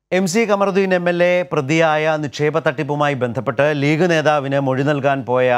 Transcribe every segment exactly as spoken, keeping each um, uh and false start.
M C Kamaruddin M L A പ്രതിയായ നിക്ഷേപ തട്ടിപ്പുമായി ബന്ധപ്പെട്ട് ലീഗ് നേതാവിന് മൊഴി നൽകാൻ പോയ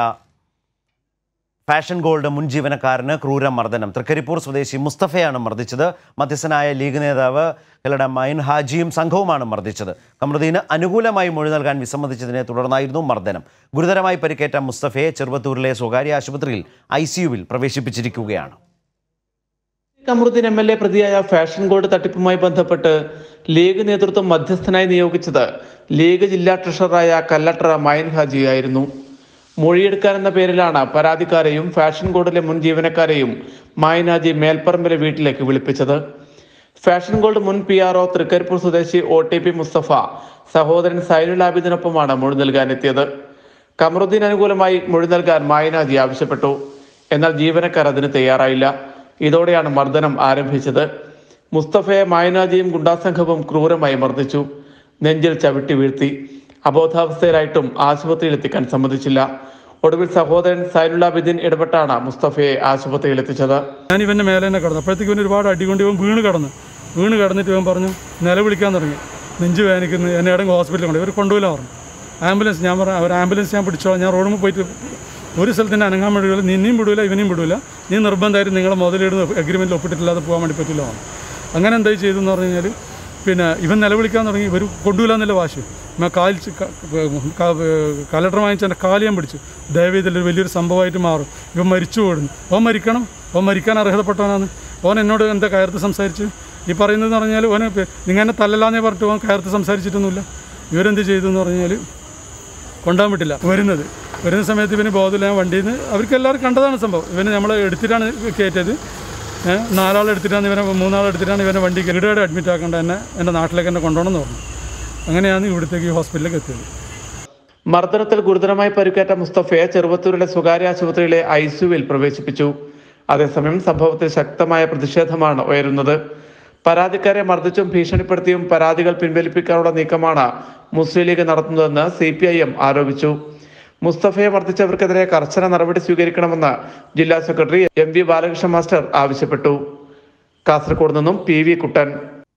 ഫാഷൻ ഗോൾഡ് മുൻ ജീവനക്കാരന് ക്രൂരമർദ്ദനം. തൃക്കരിപ്പൂർ സ്വദേശി മുസ്തഫയാണ് മർദ്ദിച്ചത്. മധ്യസ്ഥനായ ലീഗ് നേതാവ് കല്ലട മൈൻ ഹാജിയും സംഘവുമാണ് മർദ്ദിച്ചത്. കമറുദ്ദീന് അനുകൂലമായി മൊഴി നൽകാൻ വിസമ്മതിച്ചതിനെ തുടർന്നായിരുന്നു മർദ്ദനം. ഗുരുതരമായി പരിക്കേറ്റ മുസ്തഫയെ ചെറുവത്തൂരിലെ സ്വകാര്യ ആശുപത്രിയിൽ ഐ സിയുവിൽ പ്രവേശിപ്പിച്ചിരിക്കുകയാണ്. കമറുദ്ദീൻ എം എൽ എ പ്രതിയായ ഫാഷൻ ഗോൾഡ് തട്ടിപ്പുമായി ബന്ധപ്പെട്ട് ലീഗ് നേതൃത്വം മധ്യസ്ഥനായി നിയോഗിച്ചത് ലീഗ് ജില്ലാ ട്രഷററായ കല്ലട്ര മൈൻ ഹാജിയായിരുന്നു. മൊഴിയെടുക്കാനെന്ന പേരിലാണ് പരാതിക്കാരെയും ഫാഷൻ ഗോൾഡിലെ മുൻ ജീവനക്കാരെയും മൈൻ ഹാജി മേൽപ്പറമ്പിലെ വീട്ടിലേക്ക് വിളിപ്പിച്ചത്. ഫാഷൻ ഗോൾഡ് മുൻ പി ആർ ഒ തൃക്കരിപ്പൂർ സ്വദേശി ഒ ടി പി മുസ്തഫ സഹോദരൻ സൈനുൽ ആബിദിനൊപ്പമാണ് മൊഴി നൽകാനെത്തിയത്. കമറുദ്ദീൻ അനുകൂലമായി മൊഴി നൽകാൻ മൈൻ ഹാജി ആവശ്യപ്പെട്ടു. എന്നാൽ ജീവനക്കാർ അതിന് തയ്യാറായില്ല. ഇതോടെയാണ് മർദ്ദനം ആരംഭിച്ചത്. മുസ്തഫയെ മൈനാജിയും ഗുണ്ടാസംഘവും ക്രൂരമായി മർദ്ദിച്ചു. നെഞ്ചിൽ ചവിട്ടി വീഴ്ത്തി. അബോധാവസ്ഥയിലായിട്ടും ആശുപത്രിയിൽ എത്തിക്കാൻ സമ്മതിച്ചില്ല. ഒടുവിൽ സഹോദരൻ സൈനുൽ ആബിദിൻ ഇടപെട്ടാണ് മുസ്തഫയെ ആശുപത്രിയിൽ എത്തിച്ചത്. ഞാൻ ഇവന്റെ മേലെ തന്നെ കടന്നു. അപ്പോഴത്തേക്ക് ഇവൻ ഒരുപാട് അടികൊണ്ട് ഇവൻ വീണ് കടന്നു വീണ് കടന്നിട്ട് ഇവൻ പറഞ്ഞു നിലവിളിക്കാൻ തുടങ്ങി. നെഞ്ച് വേദനിക്കുന്നു, എന്നെ എവിടെയെങ്കിലും ഹോസ്പിറ്റലിൽ കൊണ്ട് ഇവർ കൊണ്ടുപോയില്ല പറഞ്ഞു. ആംബുലൻസ് ഞാൻ പറഞ്ഞു അവർ ആംബുലൻസ് ഞാൻ പിടിച്ചോളാം, ഞാൻ റോഡിൽ പോയിട്ട് ഒരു സ്ഥലത്തിന് അനങ്ങാൻ വിടില്ല, നിന്നെയും വിടില്ല ഇവനെയും വിടില്ല, നീ നിർബന്ധമായിട്ട് നിങ്ങളെ മുതലിടുന്ന അഗ്രിമെൻറ്റിൽ ഒപ്പിട്ടിട്ടില്ലാതെ പോകാൻ വേണ്ടി പറ്റില്ല. അങ്ങനെ എന്താ ചെയ്തെന്ന് പറഞ്ഞു കഴിഞ്ഞാൽ പിന്നെ ഇവൻ നിലവിളിക്കാൻ തുടങ്ങി. ഇവർ കൊണ്ടുപോയില്ല എന്നുള്ള വാശി. കാൽ കലക്ടർ വാങ്ങിച്ച് എൻ്റെ കാല് ഞാൻ പിടിച്ചു. ദയവേദിൽ വലിയൊരു സംഭവമായിട്ട് മാറും. ഇവൻ മരിച്ചു പോടുന്നു. ഓൻ മരിക്കണം, ഓൻ മരിക്കാൻ അർഹതപ്പെട്ടവനാണ്. ഓൻ എന്നോട് എന്താ കയർത്ത് സംസാരിച്ച് ഈ പറയുന്നതെന്ന് പറഞ്ഞാൽ ഓനെ നിങ്ങൾ എന്നെ തല്ലല്ലാന്നേ പറഞ്ഞിട്ട് ഓൻ കയർത്ത് സംസാരിച്ചിട്ടൊന്നുമില്ല. ഇവരെന്ത് ചെയ്തു എന്ന് പറഞ്ഞാൽ കൊണ്ടുപോകാൻ പറ്റില്ല. വരുന്നത് വരുന്ന സമയത്ത് ഇവന് ബോധമില്ല. വണ്ടിയിൽ നിന്ന് അവർക്ക് എല്ലാവരും കണ്ടതാണ് സംഭവം. ഇവന് നമ്മൾ എടുത്തിട്ടാണ് കയറ്റിയത്. നാലാളെടുത്തിട്ടാണ് ഇവനെ മൂന്നാളെടുത്തിട്ടാണ് ഇവനെ വണ്ടി ഗരുഡയുടെ അഡ്മിറ്റ് ആക്കേണ്ട എന്നെ എൻ്റെ നാട്ടിലേക്ക് എന്നെ കൊണ്ടുപോകണം എന്ന് പറഞ്ഞു. അങ്ങനെയാണ് ഇവിടത്തേക്ക് ഹോസ്പിറ്റലിലേക്ക് എത്തിയത്. മർദ്ദനത്തിൽ ഗുരുതരമായി പരിക്കേറ്റ മുസ്തഫയെ ചെറുവത്തൂരിലെ സ്വകാര്യ ആശുപത്രിയിലെ ഐ സിയുവിൽ പ്രവേശിപ്പിച്ചു. അതേസമയം സംഭവത്തിൽ ശക്തമായ പ്രതിഷേധമാണ് ഉയരുന്നത്. പരാതിക്കാരെ മർദ്ദിച്ചും ഭീഷണിപ്പെടുത്തിയും പരാതികൾ പിൻവലിപ്പിക്കാനുള്ള നീക്കമാണ് മുസ്ലിം ലീഗ് നടത്തുന്നതെന്ന് സി പി ഐ എം ആരോപിച്ചു. മുസ്തഫയെ മർദ്ദിച്ചവർക്കെതിരെ കർശന നടപടി സ്വീകരിക്കണമെന്ന് ജില്ലാ secretary M V Balakrishna master ആവശ്യപ്പെട്ടു. കാസർഗോഡ് നിന്നും പി വി കുട്ടൻ.